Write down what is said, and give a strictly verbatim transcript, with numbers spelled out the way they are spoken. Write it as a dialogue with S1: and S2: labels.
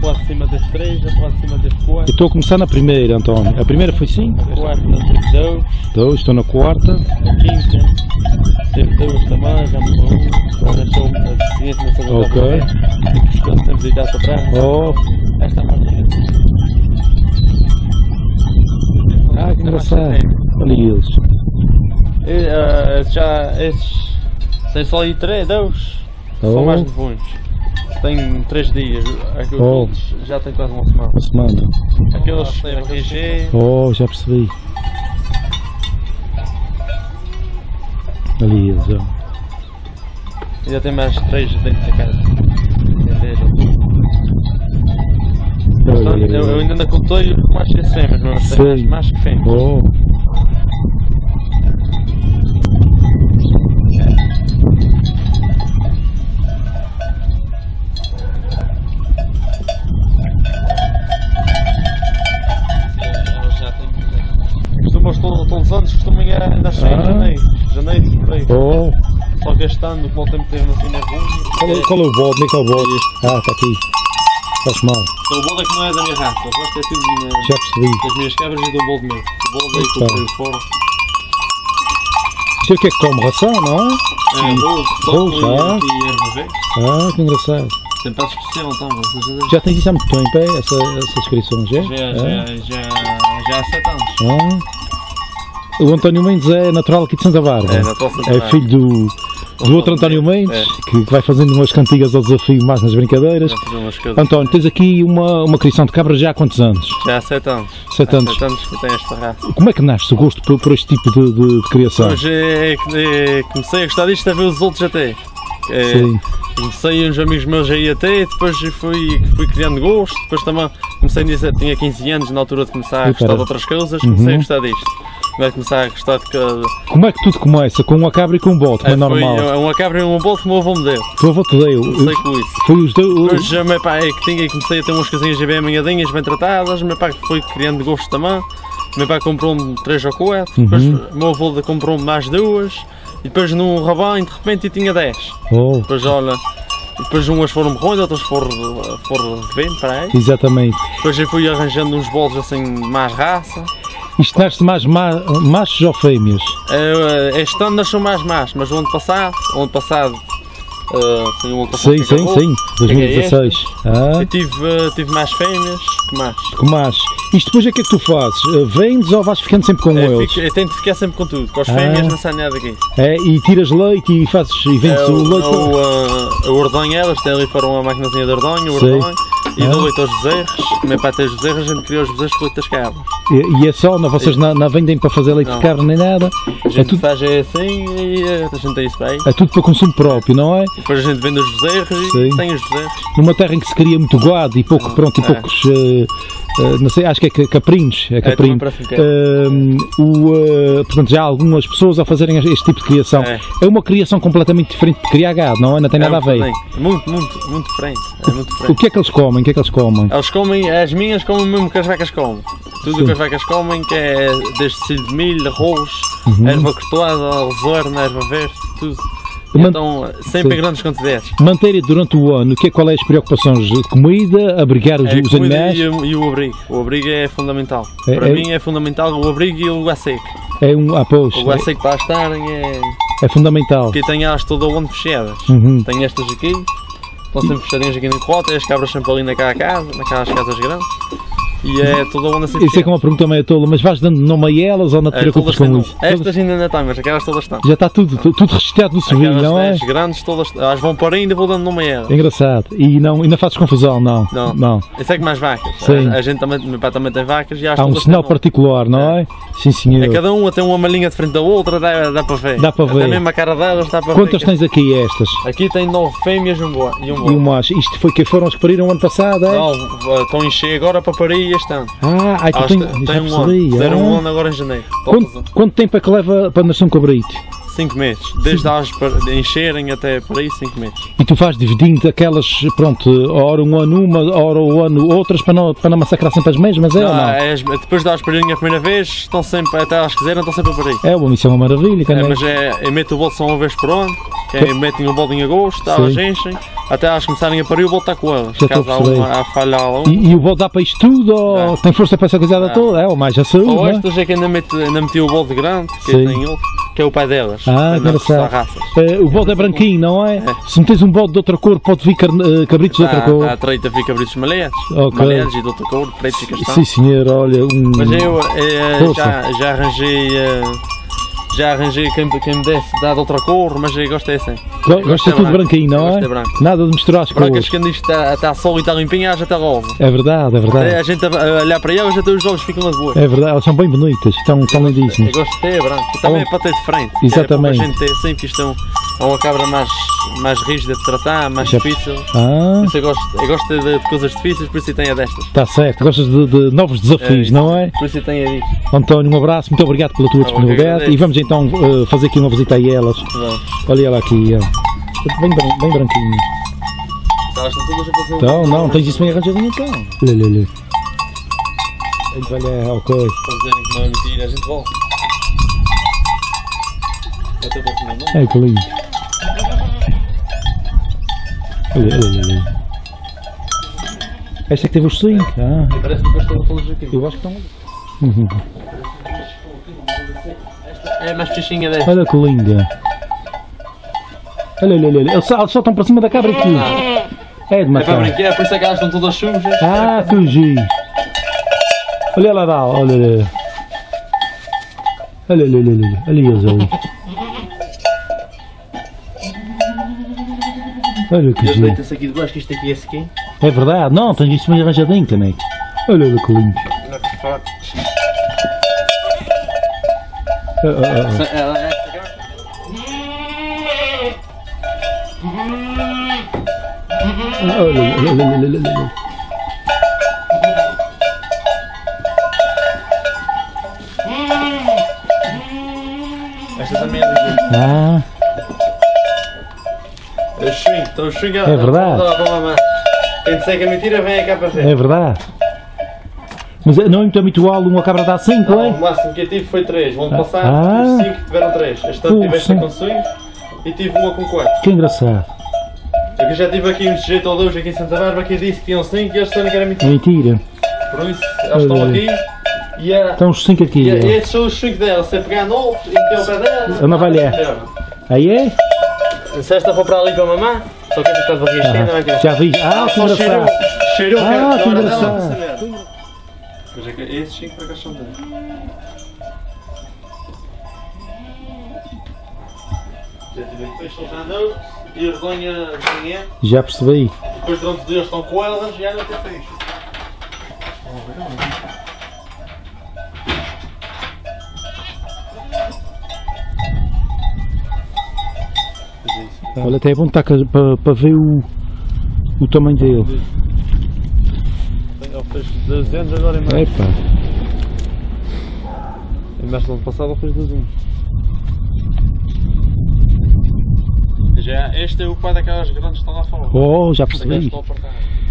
S1: para de cima das três, a para de cima das quatro.
S2: Eu estou a começar na primeira, António. A primeira foi cinco?
S1: A quarta teve dois.
S2: Dois, estou na quarta.
S1: A quinta teve duas também, já mudou um. Agora estou a seguinte, não sei o que. Ok. Quando temos idade para trás.
S2: Oh.
S1: Esta é a partida.
S2: Ah, que engraçado. Olha eles.
S1: E, uh, já estes tem só aí três, dois.
S2: Oh.
S1: São mais novinhos. Tem três dias. Aqueles
S2: Oh.
S1: outros já tem quase uma semana.
S2: Uma semana.
S1: Aqueles têm R G.
S2: Oh, já percebi. Ali eles, ó.
S1: Ainda tem mais três dentro da casa. Portanto, eu, eu ainda não contei mais que fêmeas, mas tem mais, mais que fêmeas.
S2: Oh.
S1: Costumam todos, todos os anos, costumam nascer em
S2: Ah.
S1: janeiro, janeiro, por aí.
S2: Oh.
S1: Só que este ano, como o tempo teve assim na rua.
S2: Qual é, qual é o bode? Onde é que é o bode? Ah, está aqui. Faz mal.
S1: Então, o bode é que não é da minha raça, o resto é tudo na,
S2: Já percebi.
S1: das minhas cabras e do bode meu. O bode aí que eu fui fora.
S2: Sei o que é que come? Ração, não é?
S1: É, rolo,
S2: Rolo,
S1: toco
S2: já.
S1: e erva verde.
S2: Ah, que engraçado.
S1: Tem pratos especial então, vamos
S2: Já tens isso há muito tempo, é? Essa, essas inscrições, é?
S1: Já,
S2: É?
S1: já, já, já há sete anos.
S2: Ah. O António Mendes é natural aqui de Santa Bárbara.
S1: É, natural de Santa
S2: É
S1: Bárbara.
S2: filho do, do outro António Mendes,
S1: É.
S2: que, que vai fazendo umas cantigas ao desafio mais nas brincadeiras.
S1: Já fiz umas coisas.
S2: António, tens aqui uma, uma criação de cabras já há quantos anos?
S1: Já há sete anos.
S2: Sete
S1: Há
S2: anos.
S1: sete anos que tenho esta raça.
S2: Como é que nasce o gosto por, por este tipo de, de, de criação?
S1: Mas é, é, comecei a gostar disto a ver os outros até. É,
S2: Sim.
S1: comecei uns amigos meus aí até, depois fui, fui criando gosto, depois também comecei nisso, tinha quinze anos na altura de começar a
S2: E
S1: gostar
S2: para.
S1: de outras coisas, comecei
S2: Uhum.
S1: a gostar disto. Vai começar a gostar de cada.
S2: Como é que tudo começa? Com uma cabra e com um bote, como é normal?
S1: Foi uma cabra e um bolo que o meu avô me deu.
S2: Tu avô te deu.
S1: Comecei com isso.
S2: Foi os dois.
S1: Depois o meu pai é que tinha, comecei a ter umas casinhas bem amanhadinhas, bem tratadas, o meu pai foi criando gosto também. O meu pai comprou-me três ou quatro,
S2: Uhum.
S1: depois o meu avô comprou-me mais duas, e depois num rabanho de repente tinha dez.
S2: Oh,
S1: Depois olha, e depois umas foram morrendo, outras foram, foram vivendo para aí.
S2: exatamente.
S1: Depois eu fui arranjando uns bolos assim de mais raça.
S2: Isto nasce mais ma machos ou fêmeas?
S1: Uh, este ano nasceu mais machos, mas o ano passado, o ano passado, uh, foi o ano passado
S2: Sim,
S1: que
S2: sim,
S1: acabou,
S2: sim. dois mil e dezasseis. Ah,
S1: eu tive, uh, tive mais fêmeas que machos.
S2: com machos. Isto depois é o que é que tu fazes? Uh, Vendes ou vais ficando sempre com
S1: Eu,
S2: eles?
S1: fico, eu tento ficar sempre com tudo, com as
S2: Ah.
S1: fêmeas não sai nada aqui.
S2: É, e tiras leite e fazes e vendes
S1: É,
S2: o
S1: o,
S2: leite?
S1: o, uh, o ordenho, elas têm ali para uma maquinazinha de ordenho, o
S2: Sim.
S1: ordenho, e
S2: Ah.
S1: dou leite aos bezerros. O meu pai tem os bezerros, a gente criou os bezerros com leite das cabras.
S2: E, e é só, não, vocês não, não vendem para fazer leite
S1: Não.
S2: de carne nem nada?
S1: A
S2: É
S1: gente
S2: tudo,
S1: faz é assim e uh, a gente tem isso para aí.
S2: é tudo para consumo próprio, não é?
S1: Depois a gente vende os bezerros
S2: Sim.
S1: e tem os bezerros.
S2: Numa terra em que se cria muito gado e pouco, pronto, e
S1: É.
S2: poucos, uh, uh, não sei, acho que é ca- caprinos, é
S1: É,
S2: caprino.
S1: também parece que é.
S2: Uh, o, uh, portanto, já há algumas pessoas a fazerem este tipo de criação.
S1: É.
S2: É uma criação completamente diferente de criar gado, não é? Não tem nada
S1: É
S2: a
S1: um
S2: ver.
S1: bocadinho. Muito, muito, muito diferente. É muito
S2: O
S1: diferente.
S2: que é que eles comem? O que é que eles comem?
S1: Eles comem, as minhas comem mesmo que as vacas comem. Tudo o
S2: Sim.
S1: que as vacas comem, que é desde tecido de milho, arroz,
S2: Uhum.
S1: erva cortoada, resorna, erva verde, tudo.
S2: Man-
S1: Então, sempre
S2: Sim.
S1: em grandes quantidades.
S2: Manter durante o ano, o que é, qual é as preocupações? De comida, abrigar os,
S1: É a
S2: os
S1: comida
S2: animais?
S1: e, o- e o abrigo. O abrigo é fundamental.
S2: É-
S1: Para
S2: é-
S1: mim é fundamental o abrigo e o lugar seco.
S2: É um, ah, pois,
S1: O lugar
S2: é,
S1: seco para estarem é.
S2: é fundamental.
S1: Aqui tem elas todo o ano fechadas.
S2: Uhum.
S1: Tem estas aqui, estão sempre fechadinhas aqui no cota, e as cabras sempre ali naquela casa, naquelas casas grandes. E é todo o ano assim
S2: Isso é que é uma pergunta meio tola, mas vais dando nome a elas ou não te
S1: É,
S2: preocupas
S1: todas
S2: com
S1: têm
S2: isso?
S1: nome. Estas ainda não estão, mas aquelas todas estão.
S2: Já está tudo, tu- tudo registrado no civil,
S1: Aquelas
S2: não é?
S1: dez grandes, todas, elas vão para ainda vou dando nome a elas.
S2: É engraçado. E não, ainda fazes confusão, não?
S1: Não.
S2: Não.
S1: Isso é que mais vacas.
S2: Sim.
S1: A, a gente também, meu pai também tem vacas e elas
S2: Há um
S1: todas
S2: sinal
S1: têm nome.
S2: particular, não é? Sim, senhor.
S1: É cada uma tem uma malinha de frente da outra, dá, dá para ver.
S2: Dá para ver.
S1: Até mesmo a cara delas dá para
S2: Quantas
S1: ver.
S2: tens aqui estas?
S1: Aqui tem nove fêmeas e um boa. E um
S2: E
S1: boa.
S2: um macho. Isto foi que foram os que pariram ano passado, é?
S1: Não, estão em cheio agora para parir este ano.
S2: Ah, ai, tu
S1: Elas
S2: tem,
S1: têm-
S2: já
S1: têm um ano.
S2: percebi.
S1: Fizeram um
S2: ah.
S1: ano agora em janeiro.
S2: Quanto, quanto tempo é que leva para nascer um cabrito?
S1: cinco meses. Desde as para encherem até para aí cinco meses.
S2: E tu fazes dividindo aquelas, pronto, ora um ano uma, ora um ano outras para não, para não massacrar sempre as mesmas, é
S1: não,
S2: ou não?
S1: É, depois de dar as parinhas a primeira vez, estão sempre, até elas quiserem, estão sempre a parir.
S2: É, bom, isso é uma maravilha.
S1: É, mas é, eu meto o bolo só uma vez por ano, que é, metem o bolo em agosto, elas enchem, até elas começarem a parir, o bolo está com elas.
S2: Já
S1: caso há uma a falha lá um.
S2: E, e o bolo dá para isto tudo, ou tem força para essa coisada toda? É, ou mais a saúde,
S1: ou
S2: não é?
S1: estas é que ainda, mete, ainda meti o bolo de grande, que
S2: Sim.
S1: tem outro, que é o pai delas.
S2: Ah, engraçado. É, o bode é branquinho, não é? é? Se metes um bode de outra cor, pode vir uh, cabritos de outra
S1: ah,
S2: cor.
S1: Ah, treita vir cabritos maleados,
S2: okay.
S1: maleados e de outra cor, pretos e castanhos.
S2: Sim senhor, olha, um...
S1: Mas eu eh, já, já arranjei... Eh, Já arranjei quem, quem me desse dado outra cor, mas eu gosto é assim.
S2: Gosto é tudo branquinho, não é? Nada de misturar as cores.
S1: Brancas, quando isto está, está sol e está limpinha, já está rosa.
S2: É verdade, é verdade.
S1: A gente a olhar para elas, até os olhos ficam azuis.
S2: É verdade, elas são bem bonitas, estão, estão lindíssimas.
S1: Eu gosto de ter branco, também é para ter de frente.
S2: Exatamente.
S1: É para a gente ter assim, que isto é uma cabra mais, mais rígida de tratar, mais já. difícil.
S2: Ah.
S1: Por isso eu gosto, eu gosto de, de coisas difíceis, por isso eu tenho a destas.
S2: Está certo, gostas de, de novos desafios, é, não é?
S1: Por isso eu tenho a disto.
S2: António, um abraço, muito obrigado pela tua disponibilidade e vamos então uh, fazer aqui uma visita a elas. Vamos. Olha ela aqui, ó. Bem, bem branquinho.
S1: Elas estão todas a fazer um...
S2: Então, não, tens isso bem arranjadinho então. Olha, olha, olha. Olha, ok.
S1: Para dizerem que não é mentira, a gente volta. Até para o final, não?
S2: É, que lindo. Olha, olha, olha. Esta é que teve os cinco. Ah.
S1: Parece que estão todos aqui.
S2: Eu acho que estão. Uhum.
S1: É mais peixinha desta.
S2: Olha que linda. Olha, olha, olha. Eles só estão para cima da cabra aqui. É de matar.
S1: É para brincar, por isso é que elas estão todas sujas.
S2: Ah, que giro. Olha ela lá, olha, olha. Olha, olha, olha, olha. Olha eles ali. Olha que
S1: giro.
S2: deita-se
S1: aqui de baixo, que isto aqui é sequinho.
S2: É verdade, não, tens isso meio arranjadinho, caneco. Olha, olha que lindo. Uh, uh, uh. Olha, olha, olha, olha, olha.
S1: Esta também é do jeito.
S2: Ah.
S1: É o swing, estou a swingar.
S2: É verdade.
S1: Quem disser que é mentira, vem cá para ver.
S2: É verdade. Mas não é muito habitual uma cabra dar cinco, é?
S1: O máximo que eu tive foi três. O ano
S2: ah.
S1: passado
S2: ah.
S1: tive cinco, tiveram três. Este ano tive esta com swing e tive uma com quatro.
S2: Que engraçado.
S1: Eu já tive aqui um sujeito ou dois aqui em Santa Bárbara que disse que tinham cinco e eles disseram que era mentira.
S2: Mentira.
S1: Por isso, eles estão aqui e a...
S2: Estão os cinco aqui.
S1: E, a, e estes são os cinco delas. Se pegar no outro e meter o pé dela...
S2: Anda valhar. Aí é?
S1: Se esta for para ali para mamar, só que esta está de barriga cheia, não é que...
S2: Já vi. Ah, que engraçado.
S1: Cheirou,
S2: ah, que engraçado.
S1: Mas é que esses cinco para cá são deles. Já tive aqui peixe soltando e a redonha de manhã.
S2: Já percebi.
S1: Depois durante o dia eles estão com elas e ainda tem peixe.
S2: Olha, até é bom estar para, para ver o, o tamanho dele.
S1: Ele fez doze anos agora em março.
S2: Epa.
S1: Em março do ano passado ele fez doze anos. Já, este é o pai daquelas grandes que estão lá fora.
S2: Oh, já percebi.